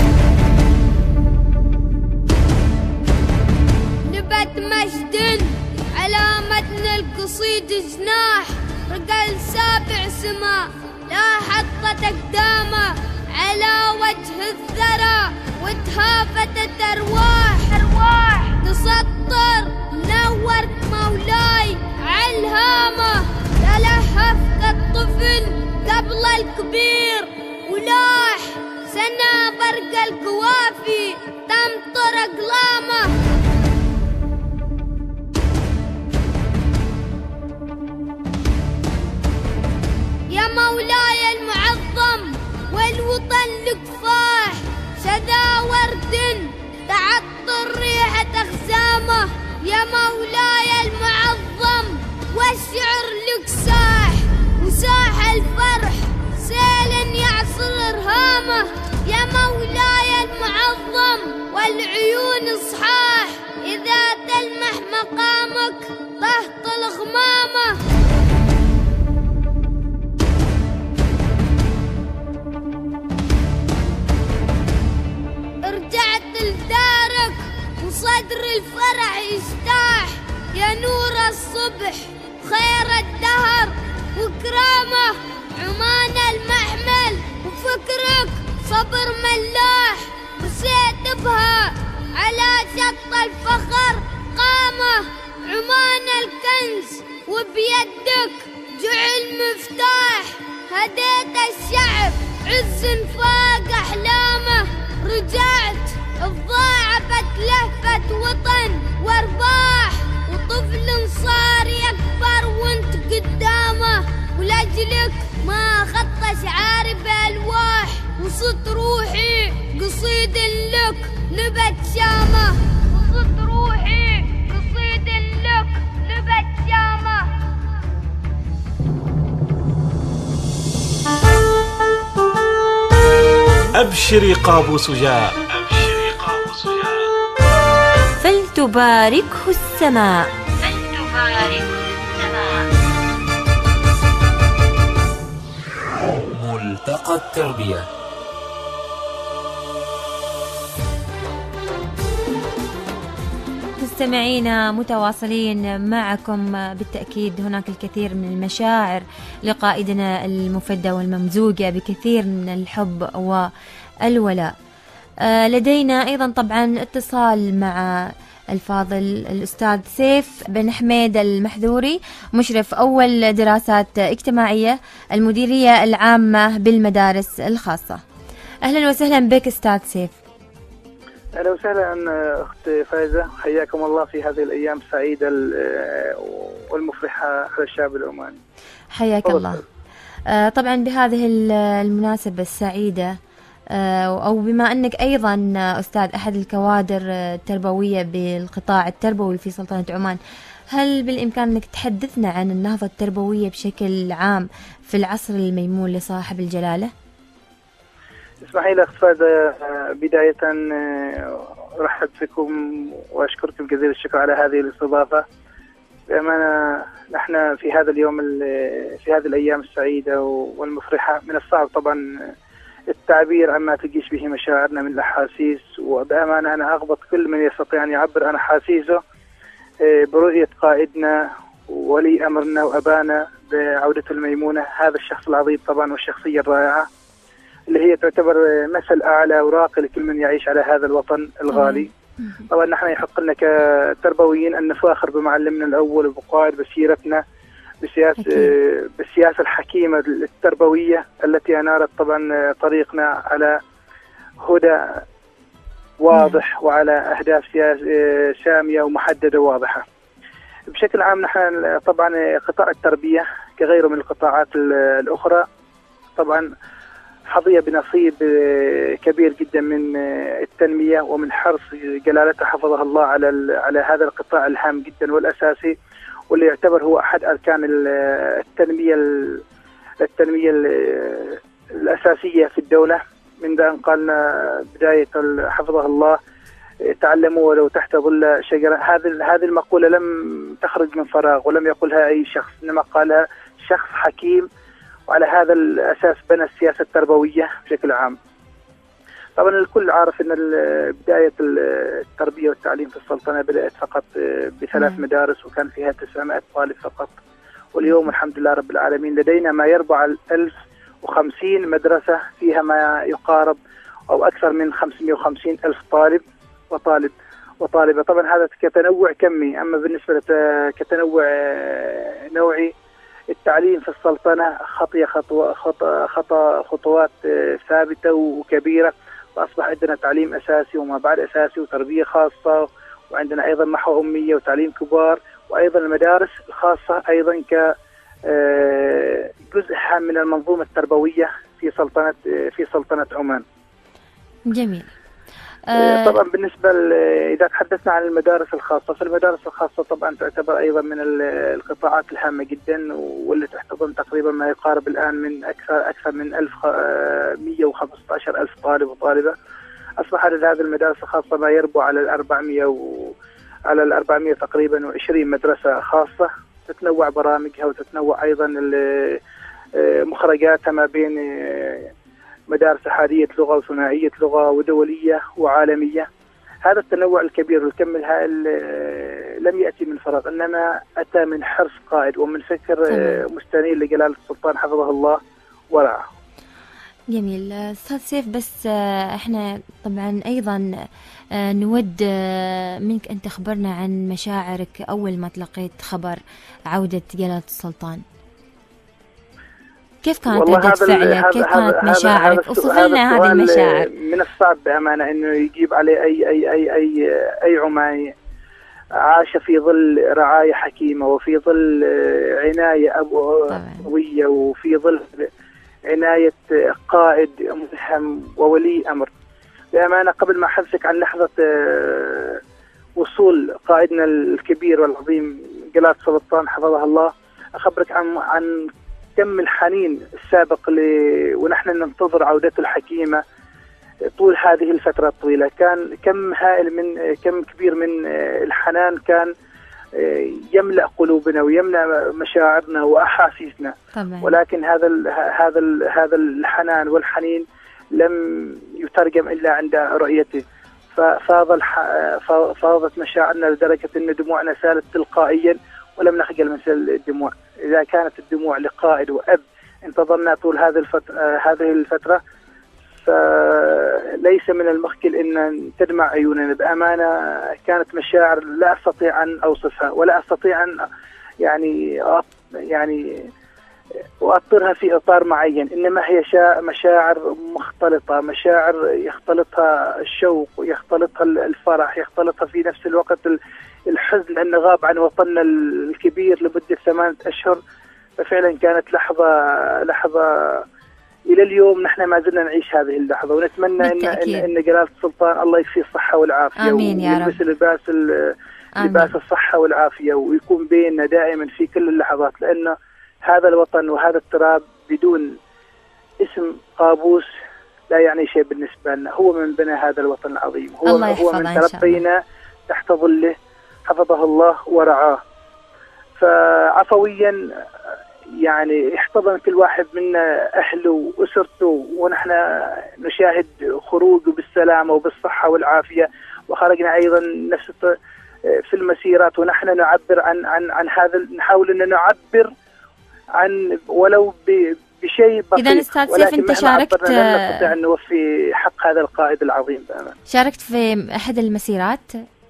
نبت مجد على متن القصيد جناح، رجل سابع سما لا حطت أقدامه على وجه الثرى، وتهافتت أرواح تسطر نورت مولاي عالهامة، تلهف كالطفل قبل الكبير ولاح، سنة برق القوافي تمطر أقلامه. يا مولاي المعظم والوطن لكفاح، شذا ورد تعطر ريحة أخزامه، يا مولاي المعظم والشعر لك ساح، وساح الفرح سيل يعصر إرهامه، يا مولاي المعظم والعيون صحاح، إذا تلمح مقامك تهطل غمامه. رجعت لدارك وصدر الفرح يجتاح، يا نور الصبح خير الدهر وكرامه، عمان المحمل وفكرك صبر ملاح، وسيت بها على شط الفخر قامه، عمان بيدك جعل مفتاح، هديت الشعب عز فاق أحلامه، رجعت تضاعفت لهفة وطن وارباح، وطفل صار يكبر وانت قدامه، ولأجلك ما خط شعاري بألواح، وصد روحي قصيد لك نبت شامه، وصد روحي قصيد لك نبت شامه. أبشري قابوس جاء، فلتباركه السماء، ملتقى التربية. مستمعينا متواصلين معكم، بالتأكيد هناك الكثير من المشاعر لقائدنا المفدى والممزوجة بكثير من الحب والولاء. لدينا أيضا طبعا اتصال مع الفاضل الأستاذ سيف بن حميد المحذوري، مشرف أول دراسات اجتماعية المديرية العامة بالمدارس الخاصة. أهلا وسهلا بك أستاذ سيف. أهلا وسهلا أخت فايزة، حياكم الله في هذه الأيام السعيدة والمفرحة على الشعب العماني. حياك الله. طبعا بهذه المناسبة السعيدة، أو بما أنك أيضا أستاذ أحد الكوادر التربوية بالقطاع التربوي في سلطنة عمان، هل بالإمكان أنك تحدثنا عن النهضة التربوية بشكل عام في العصر الميمون لصاحب الجلالة؟ اسمحي لي أخت فايزة، بداية أرحب بكم وأشكركم جزيل الشكر على هذه الاستضافة. بأمانة نحن في هذا اليوم، في هذه الأيام السعيدة والمفرحة، من الصعب طبعا التعبير عما تجيش به مشاعرنا من الأحاسيس، وبأمانة أنا أغبط كل من يستطيع أن يعبر عن أحاسيسه برؤية قائدنا وولي أمرنا وأبانا بعودته الميمونة، هذا الشخص العظيم طبعا والشخصية الرائعة اللي هي تعتبر مثل أعلى وراقي لكل من يعيش على هذا الوطن الغالي. طبعا نحن يحق لنا كتربويين أن نفاخر بمعلمنا الأول وبقائد بسيرتنا بالسياسة الحكيمة التربوية التي أنارت طبعا طريقنا على هدى واضح وعلى أهداف سامية ومحددة واضحة. بشكل عام نحن طبعا قطاع التربية كغيره من القطاعات الأخرى طبعا حظي بنصيب كبير جدا من التنمية ومن حرص جلالته حفظها الله على هذا القطاع الهام جدا والأساسي، واللي يعتبر هو أحد أركان التنمية الأساسية في الدولة. من أن قالنا بداية حفظها الله تعلموا ولو تحت ظل شجرة، هذه المقولة لم تخرج من فراغ ولم يقولها أي شخص، إنما قالها شخص حكيم، وعلى هذا الأساس بنى السياسة التربوية بشكل عام. طبعا الكل عارف أن بداية التربية والتعليم في السلطنة بدأت فقط ب3 مدارس وكان فيها 900 طالب فقط، واليوم الحمد لله رب العالمين لدينا ما يربع على 1050 مدرسة فيها ما يقارب أو أكثر من 550 ألف طالب وطالبة. طبعا هذا كتنوع كمي، أما بالنسبة كتنوع نوعي التعليم في السلطنة خطى خطوات ثابتة وكبيرة، وأصبح عندنا تعليم أساسي وما بعد أساسي وتربية خاصة، وعندنا أيضا محو أمية وتعليم كبار، وأيضا المدارس الخاصة أيضا كجزء هام من المنظومة التربوية في سلطنة عمان. جميل. طبعا بالنسبة إذا تحدثنا عن المدارس الخاصة، فالمدارس الخاصة طبعا تعتبر أيضا من القطاعات الهامة جدا، واللي تحتضن تقريبا ما يقارب الآن من أكثر من 115 ألف طالب وطالبة. أصبح عدد هذه المدارس الخاصة ما يربو على 400 تقريبا و20 مدرسة خاصة، تتنوع برامجها وتتنوع أيضا مخرجاتها ما بين مدارس أحادية لغة وثنائية لغة ودولية وعالمية. هذا التنوع الكبير والكم الهائل لم يأتي من فراغ، إنما أتى من حرص قائد ومن فكر مستنير لجلالة السلطان حفظه الله ورعاه. جميل أستاذ سيف، بس احنا طبعا أيضا نود منك أن تخبرنا عن مشاعرك أول ما تلقيت خبر عودة جلالة السلطان. كيف كانت ردة فعلك؟ كيف كانت مشاعرك؟ اوصف لنا هذه المشاعر. من الصعب بأمانة إنه يجيب عليه أي عماني عاش في ظل رعاية حكيمة، وفي ظل عناية أبوية، وفي ظل عناية قائد ملهم وولي أمر. بأمانة قبل ما أحدثك عن لحظة وصول قائدنا الكبير والعظيم جلالة السلطان حفظه الله، أخبرك عن كم الحنين السابق ونحن ننتظر عودته الحكيمة طول هذه الفترة الطويلة. كان كم كبير من الحنان كان يملأ قلوبنا ويملأ مشاعرنا وأحاسيسنا طبعا. ولكن هذا الحنان والحنين لم يترجم إلا عند رؤيته، فاضت مشاعرنا لدرجة أن دموعنا سالت تلقائيا ولم نخجل من سيل الدموع. إذا كانت الدموع لقائد وأب انتظرنا طول هذه الفترة، فليس من المخجل أن تدمع عيوننا. بأمانة كانت مشاعر لا أستطيع أن أوصفها، ولا أستطيع أن يعني وأطرها في إطار معين، إنما هي مشاعر مختلطة، مشاعر يختلطها الشوق ويختلطها الفرح، يختلطها في نفس الوقت الحزن أن غاب عن وطننا الكبير لمدة 8 أشهر. ففعلا كانت لحظة إلى اليوم نحن ما زلنا نعيش هذه اللحظة، ونتمنى إن جلالة السلطان الله يكفيه الصحة والعافية، آمين يا رب، ويلبس لباس الصحة والعافية، ويكون بيننا دائما في كل اللحظات، لأن هذا الوطن وهذا التراب بدون اسم قابوس لا يعني شيء بالنسبة لنا. هو من بنى هذا الوطن العظيم، هو من تربينا تحت ظله حفظه الله ورعاه. فعفويا يعني احتضن كل واحد منا أهله وأسرته، ونحن نشاهد خروجه بالسلامة وبالصحة والعافية. وخرجنا أيضا نفس في المسيرات، ونحن نعبر عن هذا، نحاول أن نعبر عن ولو بشيء بسيط. إذا أستاذ سيف أنت شاركت، لا نستطيع أن نوفي حق هذا القائد العظيم بأمان. شاركت في أحد المسيرات؟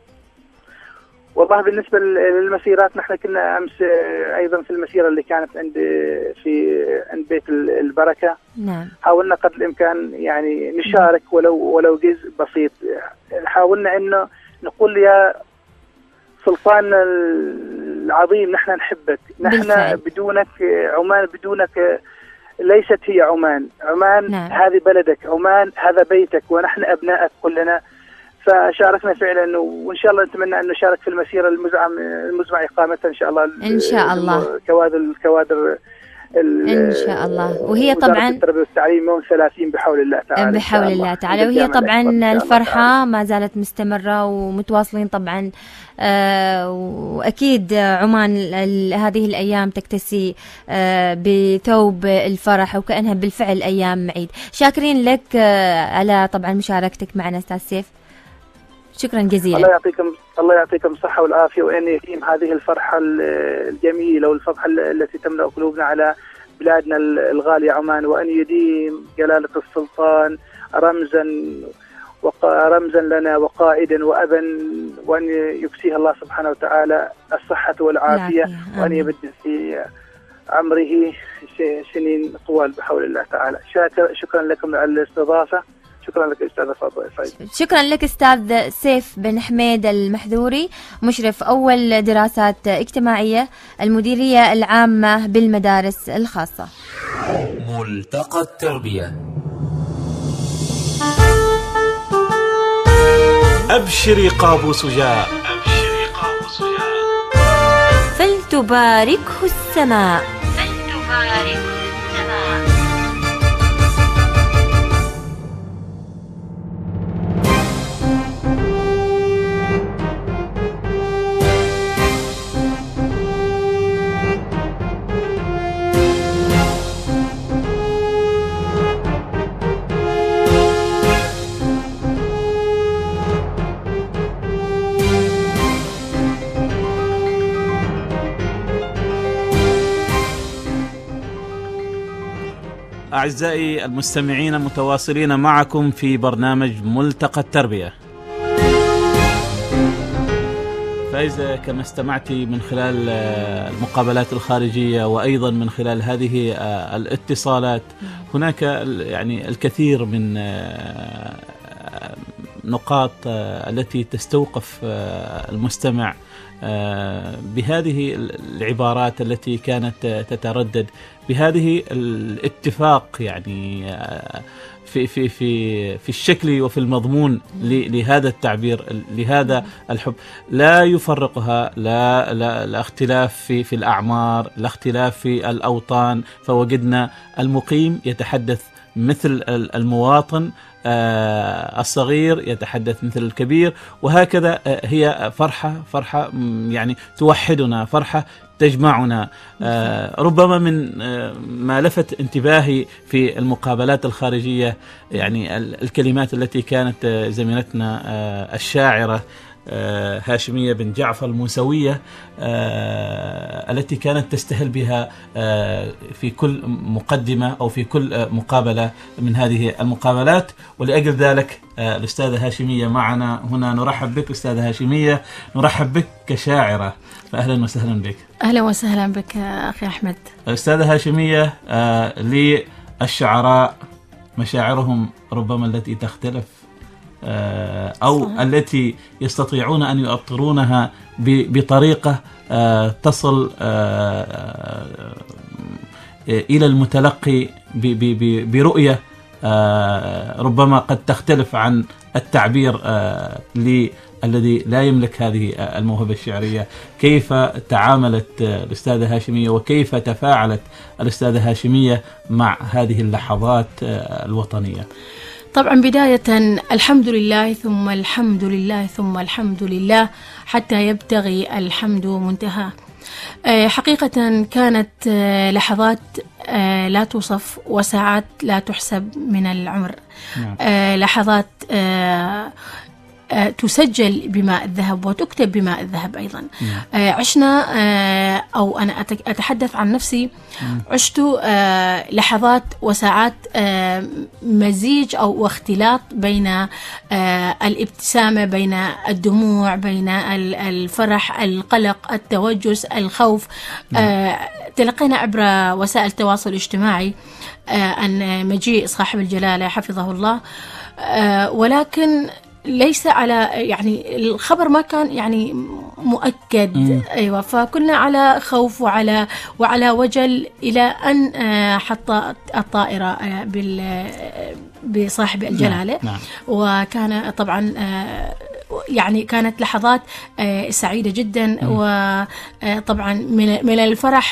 والله بالنسبة للمسيرات نحن كنا أمس أيضا في المسيرة اللي كانت عند بيت البركة. نعم. حاولنا قدر الإمكان يعني نشارك ولو جزء بسيط. حاولنا إنه نقول يا سلطاننا العظيم نحن نحبك، نحن بالفعل. بدونك عمان، بدونك ليست هي عمان. نعم. هذه بلدك، عمان هذا بيتك، ونحن أبنائك كلنا. فشاركنا فعلا، وإن شاء الله نتمنى أن نشارك في المسيرة المزمع إقامتها إن شاء الله. إن شاء الله. الكوادر إن شاء الله. وهي طبعا التربية والتعليم يوم 30 بحول الله تعالى. بحول الله تعالى. وهي طبعا الفرحة ما زالت مستمرة ومتواصلين طبعا. وأكيد عمان هذه الأيام تكتسي بثوب الفرح، وكأنها بالفعل أيام عيد. شاكرين لك على طبعا مشاركتك معنا أستاذ سيف، شكرا جزيلا. الله يعطيكم الصحة والعافية، وأن يديم هذه الفرحة الجميلة والفرحة التي تملأ قلوبنا على بلادنا الغالية عمان، وأن يديم جلالة السلطان رمزا لنا وقائدا وأبا، وأن يكسيه الله سبحانه وتعالى الصحة والعافية، وأن يبدل في عمره سنين طوال بحول الله تعالى. شكرا لكم على الاستضافة. شكرا لك أستاذ فاضل. شكرا لك أستاذ سيف بن حميد المحذوري، مشرف أول دراسات اجتماعية المديرية العامة بالمدارس الخاصة. ملتقى التربية. أبشري قابوس جاء، فلتباركه السماء. أعزائي المستمعين متواصلين معكم في برنامج ملتقى التربية. فإذا كما استمعتي من خلال المقابلات الخارجية وأيضا من خلال هذه الاتصالات، هناك يعني الكثير من نقاط التي تستوقف المستمع بهذه العبارات التي كانت تتردد، بهذه الاتفاق يعني في الشكل وفي المضمون لهذا التعبير، لهذا الحب. لا يفرقها لا اختلاف في الأعمار، لا اختلاف في الأوطان، فوجدنا المقيم يتحدث مثل المواطن، الصغير يتحدث مثل الكبير، وهكذا هي فرحة يعني توحدنا، فرحة تجمعنا. ربما من ما لفت انتباهي في المقابلات الخارجية يعني الكلمات التي كانت زميلتنا الشاعرة هاشمية بن جعفر الموسوية التي كانت تستهل بها في كل مقدمة أو في كل مقابلة من هذه المقابلات. ولأجل ذلك الأستاذة هاشمية معنا هنا. نرحب بك أستاذة هاشمية، نرحب بك كشاعرة، فأهلا وسهلا بك. أهلا وسهلا بك أخي أحمد. أستاذة هاشمية، للشعراء مشاعرهم ربما التي تختلف أو التي يستطيعون أن يؤطرونها بطريقة تصل إلى المتلقي برؤية ربما قد تختلف عن التعبير الذي لا يملك هذه الموهبة الشعرية. كيف تعاملت الأستاذة هاشمية وكيف تفاعلت الأستاذة هاشمية مع هذه اللحظات الوطنية؟ طبعا بداية الحمد لله ثم الحمد لله ثم الحمد لله حتى يبتغي الحمد منتهى. حقيقة كانت لحظات لا توصف وساعات لا تحسب من العمر. لحظات تسجل بماء الذهب وتكتب بماء الذهب أيضا. عشنا أو أنا أتحدث عن نفسي، عشت لحظات وساعات مزيج أو اختلاط بين الابتسامة، بين الدموع، بين الفرح، القلق، التوجس، الخوف. تلقينا عبر وسائل التواصل الاجتماعي عن مجيء صاحب الجلالة حفظه الله، ولكن ليس على يعني الخبر ما كان يعني مؤكد. أيوة، فكنا على خوف وعلى وجل إلى أن حط الطائرة بصاحب الجلالة. نعم. وكان طبعا يعني كانت لحظات سعيدة جدا، وطبعا من الفرح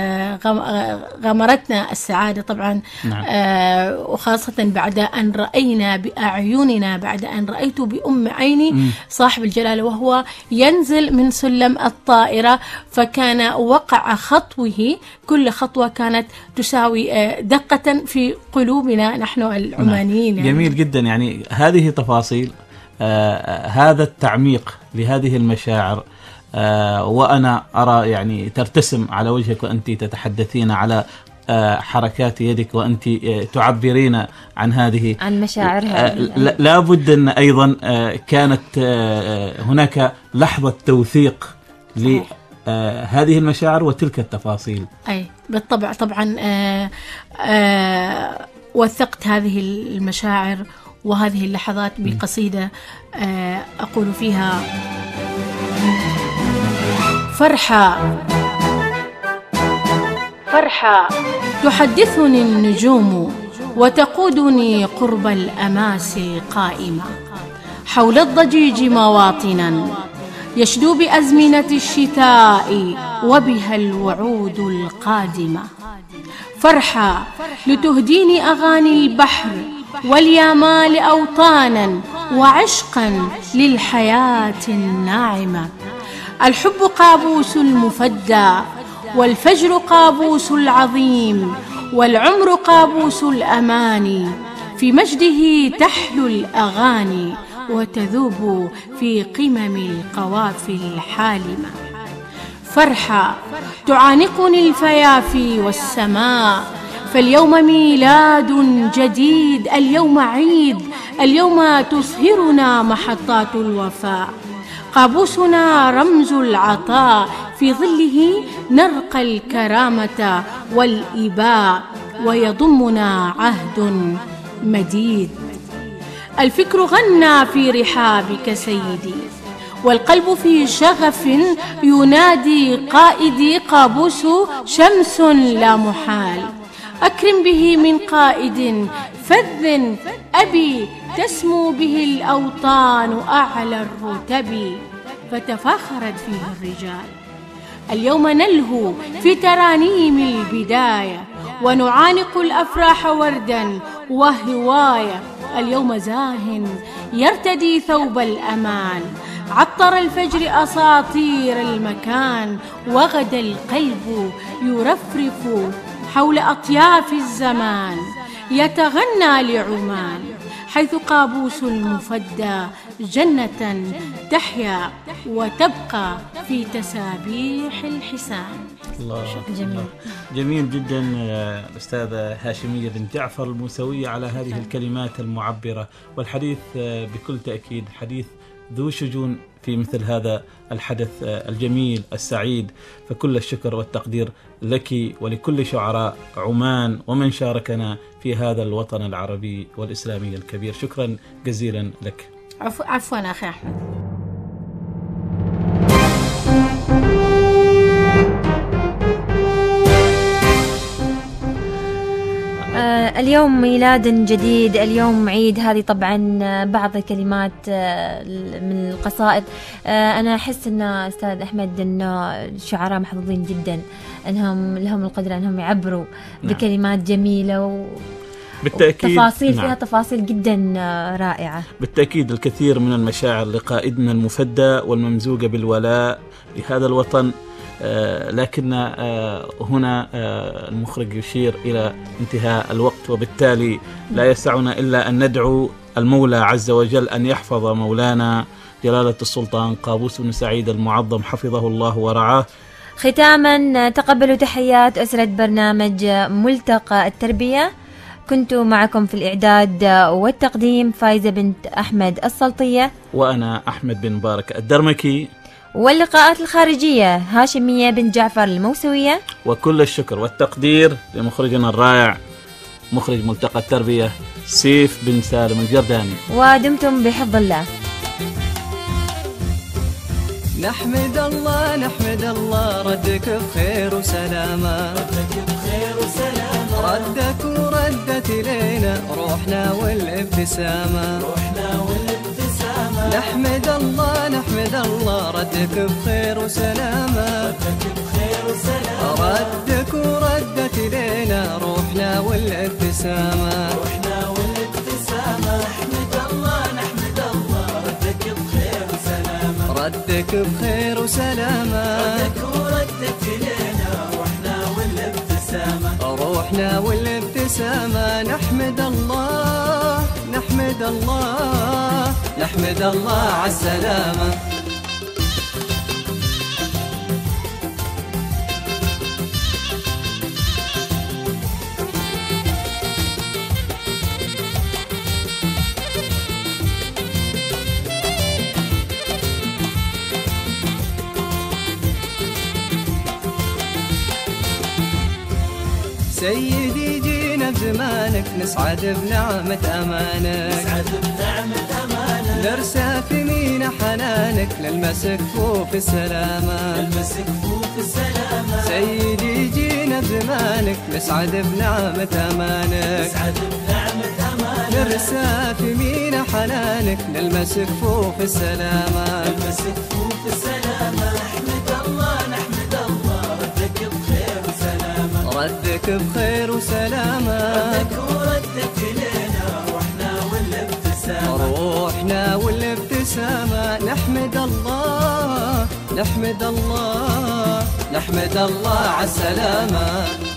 غمرتنا السعادة طبعا. نعم. وخاصة بعد أن رأينا بأعيننا، بعد أن رأيت بأم عيني صاحب الجلالة وهو ينزل من سلم الطائرة، فكان وقع خطوه، كل خطوة كانت تساوي دقة في قلوبنا نحن العمانيين. يعني جميل جدا، يعني هذه تفاصيل، هذا التعميق لهذه المشاعر، وأنا أرى يعني ترتسم على وجهك وأنت تتحدثين على حركات يدك وأنت تعبرين عن هذه عن مشاعرها. لا بد أن أيضا كانت هناك لحظة توثيق لهذه المشاعر وتلك التفاصيل. أي بالطبع، طبعا وثقت هذه المشاعر وهذه اللحظات بقصيدة أقول فيها: فرحة فرحة تحدثني النجوم وتقودني قرب الأماسي قائمة، حول الضجيج مواطنا يشدو بأزمنة الشتاء وبها الوعود القادمة. فرحة لتهديني أغاني البحر واليامال أوطانا وعشقا للحياة الناعمة. الحب قابوس المفدى والفجر قابوس العظيم والعمر قابوس الأماني، في مجده تحلو الأغاني وتذوب في قمم القوافي الحالمة. فرحة تعانقني الفيافي والسماء فاليوم ميلاد جديد، اليوم عيد، اليوم تصهرنا محطات الوفاء. قابوسنا رمز العطاء، في ظله نرقى الكرامة والإباء، ويضمنا عهد مديد. الفكر غنى في رحابك سيدي، والقلب في شغف ينادي قائدي. قابوس شمس لا محال، أكرم به من قائد فذ أبي، تسمو به الأوطان أعلى الرتب، فتفاخرت فيه الرجال. اليوم نلهو في ترانيم البداية، ونعانق الأفراح وردا وهواية. اليوم زاه يرتدي ثوب الأمان، عطر الفجر أساطير المكان، وغدا القلب يرفرف حول أطياف الزمان، يتغنى لعمان، حيث قابوس المفدى جنة تحيا وتبقى في تسابيح الحسان. الله جميل. جميل جدا الأستاذة هاشمية بن جعفر الموسوية على هذه الكلمات المعبرة، والحديث بكل تأكيد حديث ذو شجون في مثل هذا الحدث الجميل السعيد. فكل الشكر والتقدير لك ولكل شعراء عمان ومن شاركنا في هذا الوطن العربي والإسلامي الكبير. شكرا جزيلا لك. عفوا أخي أحمد. اليوم ميلاد جديد، اليوم عيد. هذه طبعا بعض الكلمات من القصائد. أنا أحس أن أستاذ أحمد أن الشعراء محظوظين جدا أنهم لهم القدرة أنهم يعبروا بكلمات جميلة بالتأكيد تفاصيل فيها تفاصيل جدا رائعة. بالتأكيد الكثير من المشاعر لقائدنا المفدى والممزوجة بالولاء لهذا الوطن. لكن هنا المخرج يشير إلى انتهاء الوقت، وبالتالي لا يسعنا إلا أن ندعو المولى عز وجل أن يحفظ مولانا جلالة السلطان قابوس بن سعيد المعظم حفظه الله ورعاه. ختاما تقبلوا تحيات أسرة برنامج ملتقى التربية. كنت معكم في الإعداد والتقديم فايزة بنت أحمد السلطية، وأنا أحمد بن مبارك الدرمكي، واللقاءات الخارجية هاشمية بن جعفر الموسوية. وكل الشكر والتقدير لمخرجنا الرائع مخرج ملتقى التربية سيف بن سالم الجرداني. ودمتم بحفظ الله. نحمد الله نحمد الله، ردك بخير وسلامة، ردك وردت إلينا روحنا والابتسامة، نحمد الله نحمد الله، ردك بخير وسلامة، ردك وردت إلينا روحنا والابتسامة، نحمد الله نحمد الله، ردك بخير وسلامة، ردك بخير وسلامة، ردك وردت إلينا روحنا والابتسامة، روحنا والابتسامة. نحمد الله نحمد الله نحمد الله عالسلامة. سيدي جينا بزمانك نسعد بنعمة أمانك، نرسى في مينا حنانك للمسك فوق السلامة، سيدي جينا بزمانك نسعد بنعمة أمانك، نرسى في مينا حنانك للمسك فوق السلامة، نحمد الله نحمد الله، ردك بخير وسلامة، ردك بخير وسلامة، ردك وردت إلينا روحنا والابتسامة، روحنا والابتسامة. نحمد الله نحمد الله نحمد الله عالسلامة.